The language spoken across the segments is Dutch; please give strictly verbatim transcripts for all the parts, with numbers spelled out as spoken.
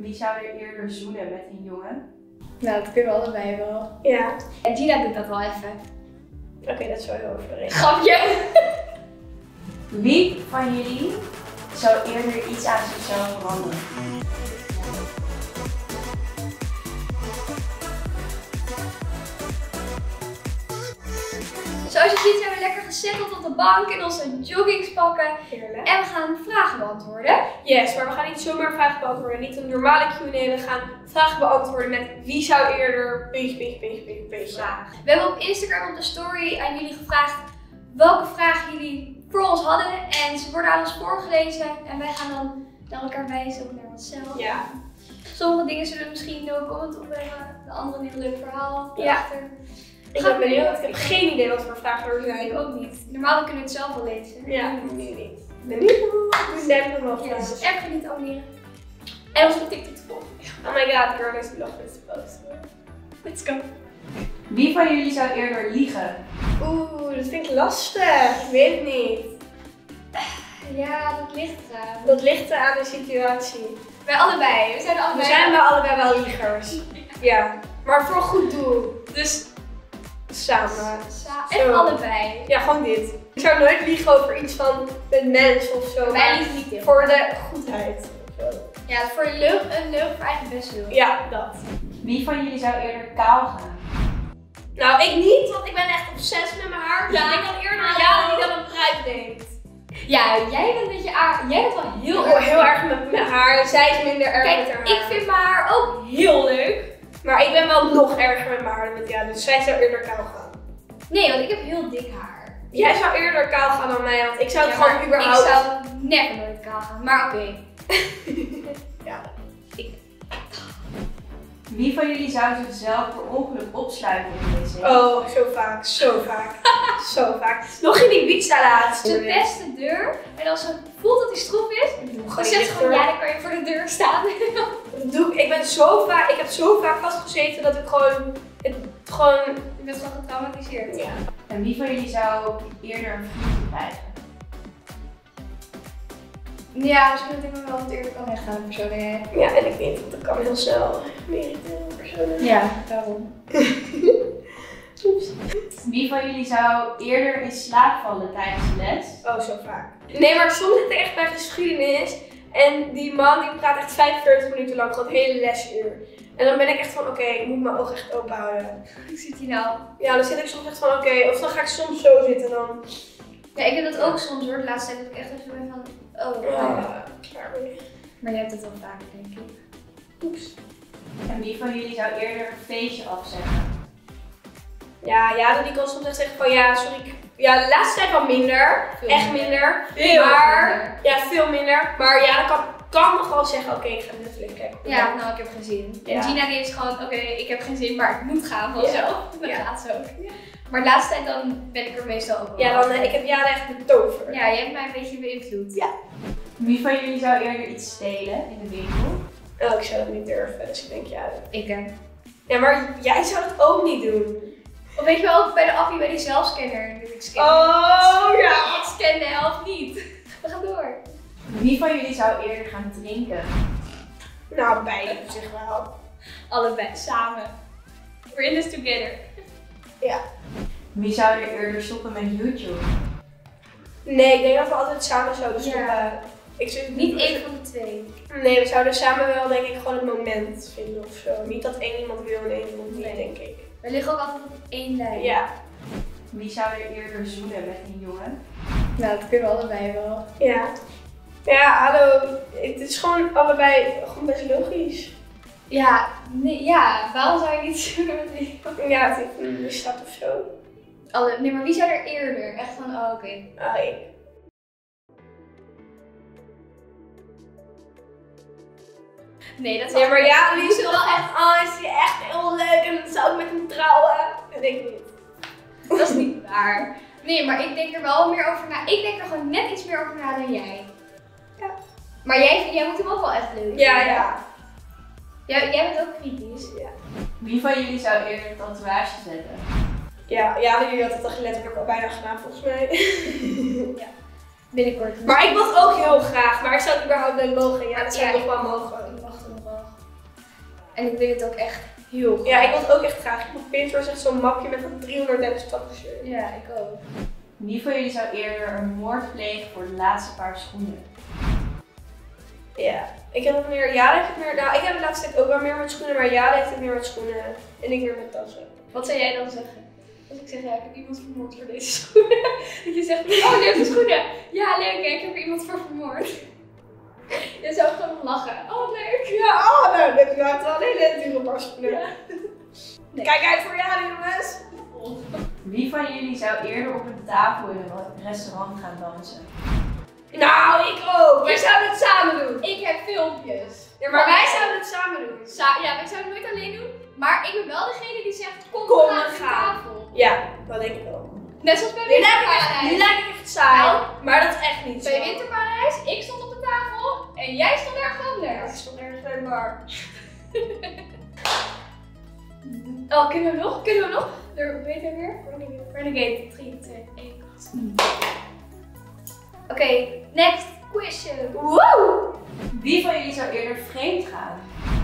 Wie zou er eerder zoenen met een jongen? Nou, dat kunnen we allebei wel. Ja. En Gina doet dat wel even. Oké, okay, dat is wel heel overreden. Grapje! Wie van jullie zou eerder iets aan zichzelf veranderen? Zoals je ziet zijn we lekker gezetteld op de bank in onze joggings pakken. Heerlijk. En we gaan vragen beantwoorden. Yes, maar we gaan niet zomaar vragen beantwoorden. Niet een normale Q en A. We gaan vragen beantwoorden met wie zou eerder puntje, puntje, puntje, puntje, puntje. Vraag. We hebben op Instagram op de story aan jullie gevraagd welke vragen jullie voor ons hadden. En ze worden aan ons voorgelezen. En wij gaan dan naar elkaar wijzen of naar onszelf. Ja. Sommige dingen zullen misschien no comment op hebben. De andere een heel leuk verhaal Ja. erachter. Ik ben benieuwd. Ik heb geen idee wat voor vragen er zijn. Ik ook niet. Normaal kunnen we het zelf wel lezen. Ja, nu niet. Benieuwd. Dus duimpje omhoog. Ja, dus even niet abonneren. En ons op TikTok te volgen. Oh my god, girl, deze blog is posten. Let's go. Wie van jullie zou eerder liegen? Oeh, dat vind ik lastig. Ik weet het niet. Ja, dat ligt eraan. Dat ligt aan de situatie. Wij allebei. We zijn er We allebei. zijn wel allebei wel liegers. Ja, maar voor een goed doel. Dus samen. Sa- Zo. En allebei. Ja, gewoon dit. Ik zou nooit liegen over iets van een mens of zo. Wij maar liegen niet heel. voor de goedheid. of zo. Ja, voor een leugen, een leugen voor eigen best wil. Ja, dat. Wie van jullie zou eerder kaal gaan? Nou, ik niet, want ik ben echt obsessief met mijn haar. Dus Ja. ik denk dan eerder aan Jana die dan een pruik neemt. Ja, jij bent met je haar, jij bent wel heel Heel, erg. heel erg met mijn haar. Zij is minder erg Kijk, met haar haar. ik vind mijn haar ook heel leuk. Maar ik ben wel nog erger met mijn haar dan met Jana. Dus zij zou eerder kaal gaan. Nee, want ik heb heel dik haar. Jij zou eerder kaal gaan dan mij, want ik zou het Ja, gewoon maar überhaupt... Ik zou never nooit kaal gaan, maar oké. Ja. Wie van jullie zou zichzelf per ongeluk opsluiten op de wc? Oh, zo vaak, zo vaak, zo vaak. Nog in die pizza laatst. Ze test de deur en als ze voelt dat die stroef is, dan zegt ze gewoon ja, dan kan je voor de deur staan. Dat doe ik. Ik ben zo vaak, ik heb zo vaak vastgezeten dat ik gewoon, het gewoon... Je bent gewoon getraumatiseerd. Ja. En wie van jullie zou eerder een vriendje krijgen? Ja, misschien dat ik me wel wat eerder kan weggaan persoonlijk. Ja, en ik weet het, dat kan heel snel. Meer irriteren personen. Ja, daarom. Oeps. Wie van jullie zou eerder in slaap vallen tijdens de les? Oh, zo vaak. Nee, maar soms zit ik echt bij geschiedenis en die man die praat echt vijfenveertig minuten lang, gewoon het hele lesuur. En dan ben ik echt van, oké, ik moet mijn ogen echt open houden. Hoe zit hij nou? Ja, dan zit ik soms echt van, oké, of dan ga ik soms zo zitten dan. Ja, ik heb dat ook soms hoor, de laatste tijd dat ik echt even ben van, oh, Ja, klaar mee. Maar je hebt het wel vaker denk ik. Oeps. En wie van jullie zou eerder een feestje afzeggen? Ja, ja, die kan soms echt zeggen van, ja, sorry, ik... Ja, de laatste tijd wel minder. Veel echt minder. minder. Veel maar, minder. ja, veel minder. Maar ja, dan kan, kan nog wel zeggen, oké, ik ga Netflix kijken. Ja, nou ik heb geen zin. Ja. En Gina die is gewoon, oké, ik heb geen zin, maar ik moet gaan vanzelf. Dat Ja. gaat zo. Maar de laatste tijd dan ben ik er meestal ook wel. Ja, dan, eh, ik heb Jana echt betoverd. Ja, je hebt mij een beetje beïnvloed. Ja. Wie van jullie zou eerder iets stelen in de winkel? Oh, ik zou dat niet durven, dus ik denk, ja. Ik ken. Ja, maar jij zou dat ook niet doen. Of weet je wel, ook bij de appie bij die zelfscanner. Dus ik scan. Oh, ja. Ik scan de helft niet. We gaan door. Wie van jullie zou eerder gaan drinken? Nou, beide op zich wel. Allebei, samen. We're in this together. Ja. Wie zou er eerder stoppen met YouTube? Nee, ik denk dat we altijd samen zouden Ja. stoppen. Ik zou Niet één van de twee. Nee, we zouden samen wel, denk ik, gewoon het moment vinden of zo. Niet dat één iemand wil en één iemand niet, Nee. denk ik. We liggen ook altijd op één lijn. Ja. Wie zou er eerder zoenen met een jongen? Nou, dat kunnen we allebei wel. Ja. Ja, hallo. Het is gewoon allebei gewoon best logisch. Ja, nee, ja, waarom zou je niet zoenen met wie? Ja, het heeft een stad of zo. Alle, nee, maar wie zou er eerder? Echt van, oh oké. Ah, ik. Nee, dat Nee, maar ja, die is wel wel echt, oh, is die echt heel leuk en dan zou ik met hem trouwen. Dat denk ik niet. Dat is niet waar. Nee, maar ik denk er wel meer over na. Ik denk er gewoon net iets meer over na dan jij. Ja. Maar jij, jij moet hem ook wel echt leuk Ja, vinden. ja. Jij, jij bent ook kritisch. Ja. Wie van jullie zou eerder een tatoeage zetten? Ja, ja, jullie had het al letterlijk al bijna gedaan volgens mij. Binnenkort. Maar ik wil het ook heel graag, maar ik zou het überhaupt niet mogen. Ja, dat zou Ja, nog ik- wel mogen. Ik wacht er nog wel. En ik wil het ook echt heel graag. Ja, ik wil het ook echt graag. Ik heb op Pinterest echt zo'n mapje met van driehonderddertig stappen. Ja, ik ook. Wie van jullie zou eerder een moord plegen voor de laatste paar schoenen? Ja, ik heb het meer, Jade heeft het meer, nou ik heb het laatste tijd ook wel meer met schoenen, maar Jade heeft het meer met schoenen en ik meer met tassen. Wat zou jij dan zeggen? Als ik zeg, ja, ik heb iemand vermoord voor deze schoenen. Dat je zegt, oh leuke schoenen. Ja, leuk, ik heb er iemand voor vermoord. Je zou gewoon lachen. Oh, leuk. Ja, oh nou, dit maakt wel een hele dure paar schoenen. Ja. Nee. Kijk uit voor Jade, jongens! Wie van jullie zou eerder op een tafel in een restaurant gaan dansen? Nou, ik ook! Wij zouden het samen doen! Ik heb filmpjes. Ja, maar wij zouden het samen doen. Sa ja, wij zouden het nooit alleen doen. Maar ik ben wel degene die zegt, kom, Kom, we gaan we aan gaan. tafel. Ja, dat denk ik wel. Net zoals bij Nu lijkt ik echt, Winterparadijs. nu lijkt ik echt saai, Nou, maar dat is echt niet zo. Bij Winterparadijs, ik stond op de tafel en jij stond ergens Ja, anders. ik stond ergens bij de bar. Oh, kunnen we nog? Kunnen we nog? Er, weet je weer? Renegade. drie, twee, één. Oké, next question. Woe! Wie van jullie zou eerder vreemd gaan?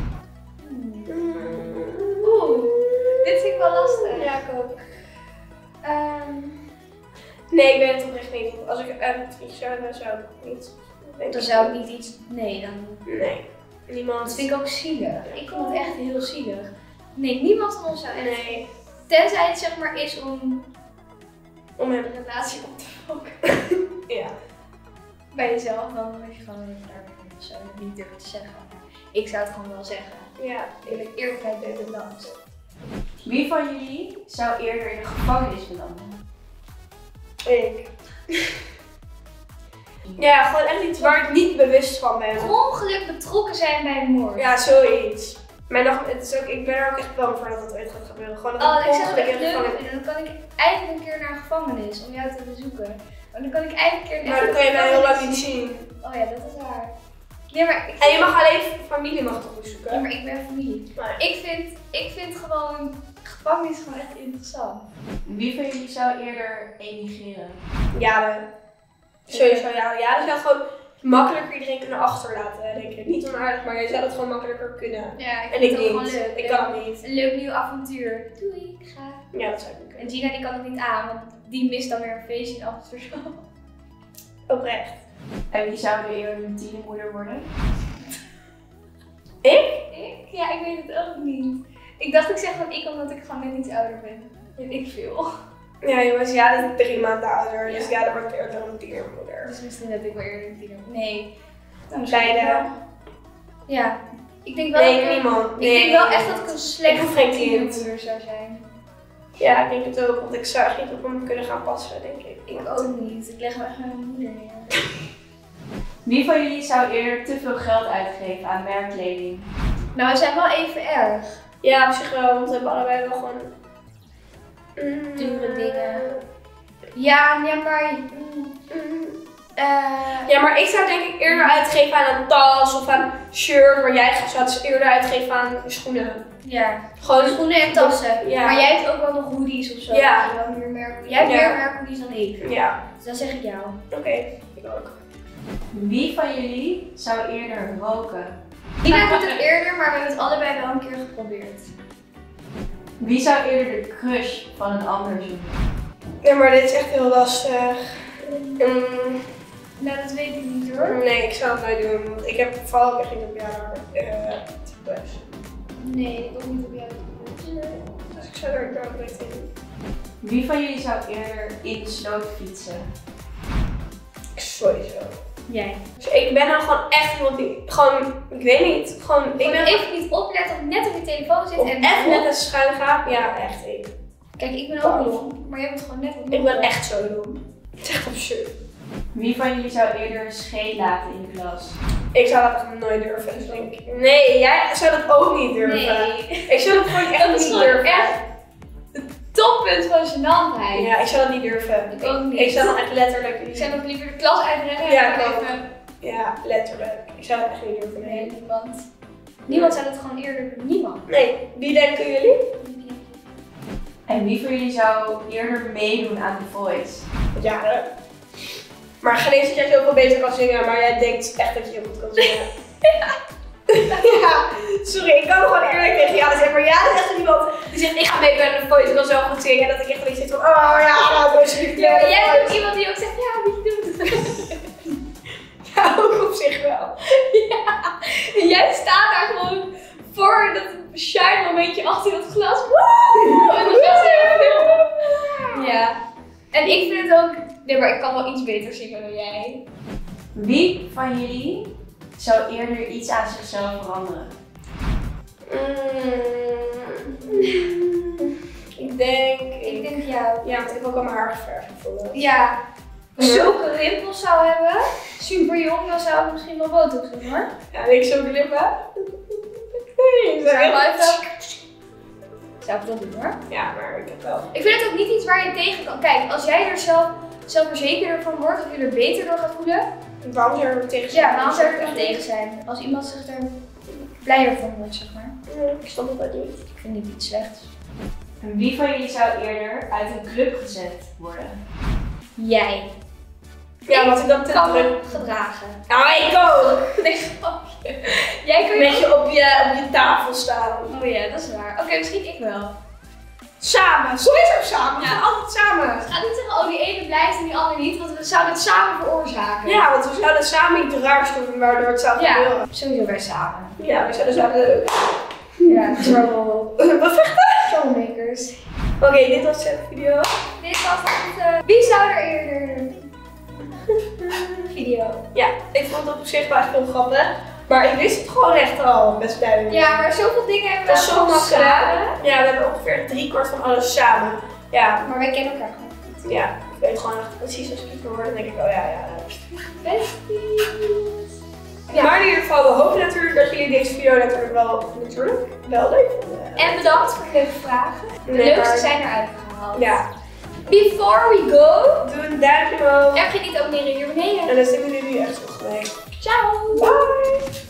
Oeh, dit vind ik wel lastig. Ja, ik ook. Ehm, Nee, ik ben het oprecht niet. Als ik het iets zou hebben, zou ik het niet. Denk dan ik. zou ik niet iets... Nee, dan... Nee. Niemand. Dat vind ik ook zielig. Ik vond het echt heel zielig. Nee, niemand van ons zou echt... Nee. Tenzij het zeg maar is om Om hem. een relatie op te fokken. Ja. Bij jezelf, dan heb je gewoon even daar mee of zo. Niet durven te zeggen. Ik zou het gewoon wel zeggen. Ja. Eerlijk, eerlijkheid beter dan. Wie van jullie zou eerder in de gevangenis belanden? Ik. Ja, gewoon echt iets waar ik niet bewust van ben. Per ongeluk betrokken zijn bij een moord. Ja, zoiets. Maar nog, het is ook, ik ben er ook echt bang voor dat het ooit gaat gebeuren. Gewoon dat Oh, ik ik zou het ongeluk echt in de leuk gevangenis- vinden. Dan kan ik eindelijk een keer naar een gevangenis om jou te bezoeken. Maar dan kan ik eindelijk een keer Maar dan kan je mij heel lang niet zien. Oh ja, dat is waar. Nee, maar ik, En je mag alleen familie mag toch bezoeken? ja, maar ik ben familie. Maar- Ik vind, ik vind gewoon gevangenis gewoon echt interessant. Wie van jullie zou eerder emigreren? Ja, de, sowieso ja. Ja, dat zou gewoon makkelijker iedereen kunnen achterlaten, denk ik. Niet onaardig, maar je zou het gewoon makkelijker kunnen. Ja, ik En vind ik het ook gewoon niet. leuk. Ik Leuk- kan het niet. Een leuk nieuw avontuur. Doei, ik ga. Ja, dat zou ik niet kunnen. En Gina die kan het niet aan, want die mist dan weer een feestje in Amsterdam. Oprecht. En wie zou er eerder een tienermoeder worden? Ik? Ik? Ja, ik weet het ook niet. Ik dacht ik zeg van ik omdat ik gewoon net iets ouder ben. Weet ik veel. Ja, jongens, ja, dat is drie maanden ouder. Ja. Dus ja, dan wordt ik eerder een tienermoeder. Dus misschien dat ik wel eerder een tiener. Nee. Nou, Beide. wel. Ja. Ik denk wel Nee, dat ik, niemand. ik Nee. denk wel echt dat ik een Ik slechte hoef geen kind. tienermoeder zou zijn. Ja, ik denk het ook, want ik zou echt niet op hem kunnen gaan passen, denk ik. Ik ook niet. Ik leg me echt met mijn moeder neer. Wie van jullie zou eerder te veel geld uitgeven aan merkkleding? Nou, we zijn wel even erg. Ja, op zich wel, want we hebben allebei wel gewoon... mm, Dure dingen. Ja, ja, maar... mm, mm. eh, Ja, maar ik zou denk ik eerder uitgeven aan een tas of aan een shirt, maar jij zou het eerder uitgeven aan schoenen. ja. Gewoon Schoenen en tassen. Ja. Maar jij hebt ook wel nog hoodies of zo. Ja. Je hebt meer merk... Jij hebt Ja. meer merkhoodies dan ik. Ja, Dus dan zeg ik jou. oké, ik ook. Wie van jullie zou eerder roken? Ina doet het eerder, maar we hebben het allebei wel een keer geprobeerd. Wie zou eerder de crush van een ander zoeken? Ja, maar dit is echt heel lastig. Mm, Nou, dat weet ik niet hoor. nee, ik zou het nooit doen, want ik heb vooral ook echt niet op jou uh, types. Nee, ik ook niet op jou. Dus ik zou er ook nooit in. Wie van jullie zou eerder in de sloot fietsen? Sowieso. Jij. Dus ik ben dan gewoon echt iemand die, gewoon, ik weet niet, gewoon, ik Ik ben ben even niet opletten of net op je telefoon zit of en echt net een schuin ga. Ja, echt ik. Kijk, ik ben ook dom, maar jij bent gewoon net wat Ik ben echt zo dom. Het is echt absurd. Wie van jullie zou eerder een scheet laten in de klas? Ik zou dat echt nooit durven. Dus denk ik, nee, jij zou dat ook niet durven. Nee. Ik zou dat gewoon echt Dat is niet gewoon durven. echt het toppunt van gênantheid. Ja, ik zou dat niet durven. Ik ook niet. Ik zou dan echt letterlijk. Ik zou nog liever de klas uitrennen Ja, en ik ook. even... Ja, letterlijk. Ik zou dat echt niet durven. Nee, Nee. niemand. Niemand zou dat gewoon eerder doen. Niemand. Nee, wie denken jullie? En wie van jullie zou eerder meedoen aan The Voice? Ja, hè. Maar geen eens dat jij zoveel beter kan zingen, maar jij denkt echt dat je heel goed kan zingen. Ja. Ja, sorry, ik kan gewoon eerlijk gaan. Zeg maar ja, dat is echt iemand die zegt ik ga mee bij de voice en dan zo goed zingen. En dat ik echt een beetje zit van oh ja, nou dat is niet. Ja, maar jij bent ook iemand die ook zegt ja, wie doet het? Ja, ook op zich wel. Ja. En jij staat daar gewoon voor dat shine momentje achter dat glas. Woe! En dan gaat ze even filmen. Ja. En ik vind het ook... Nee, maar ik kan wel iets beter zingen dan jij. Wie van jullie zou eerder iets aan zichzelf veranderen? Mm, ik denk... Ik denk jou. Ja, want ik heb ook al mijn haar geverfd bijvoorbeeld. Ja. Zulke rimpels zou hebben. Super jong, dan zou ik misschien wel botox doen hoor. Ja, en ik zulke lippen. Nee, Zou heel ik wel Zou ik wel doen hoor. Ja, maar ik heb wel. Ik vind het ook niet iets waar je tegen kan. Kijk, als jij er zelf zelfverzekerder van wordt, of je er beter door gaat voelen. Waarom zou je er tegen zijn? Ja, waarom zou je er dan tegen zijn? Als iemand zich er blijer van wordt, zeg maar. Nee, ik snap het ook niet. Ik vind dit iets slechts. En wie van jullie zou eerder uit een club gezet worden? Jij. Ja, wat ik dan te kan druk. me gedragen. Nou, ik ook. Nee, grapje. Jij kan Een je beetje op je, op je tafel staan. Oh ja, dat is waar. Oké, misschien ik wel. Samen, sowieso samen. We Ja. gaan altijd samen. We gaan niet zeggen, oh die ene blijft en die andere niet, want we zouden het samen veroorzaken. Ja, want we zouden samen iets raars doen waardoor het zou Ja, gebeuren. sowieso wij samen. Ja, we zouden samen. Ja, trouble. Wat vechten? Troublemakers. Oké, dit was de video. Dit was het. Uh, wie zou er eerder? Video. Ja, ik vond het op zich wel echt heel grappig. Maar ik wist het gewoon echt al best duidelijk. Ja, maar zoveel dingen hebben we Dat is zo gewoon makkelijk. samen. Ja, we hebben ongeveer driekwart van alles samen. Ja, Maar wij kennen elkaar gewoon goed. ja, ik weet gewoon echt precies als ik het hoor, dan denk ik, oh ja, ja. Besties. Ja. Maar in ieder geval, we hopen natuurlijk dat jullie deze video natuurlijk wel, natuurlijk wel leuk vonden. En bedankt voor de leuke vragen. De Nee, leukste maar- zijn eruit gehaald. Ja, Before we go, doe een duimpje omhoog. vergeet niet te abonneren hier beneden. En dan zien we jullie nu echt volgende week. Ciao. Bye!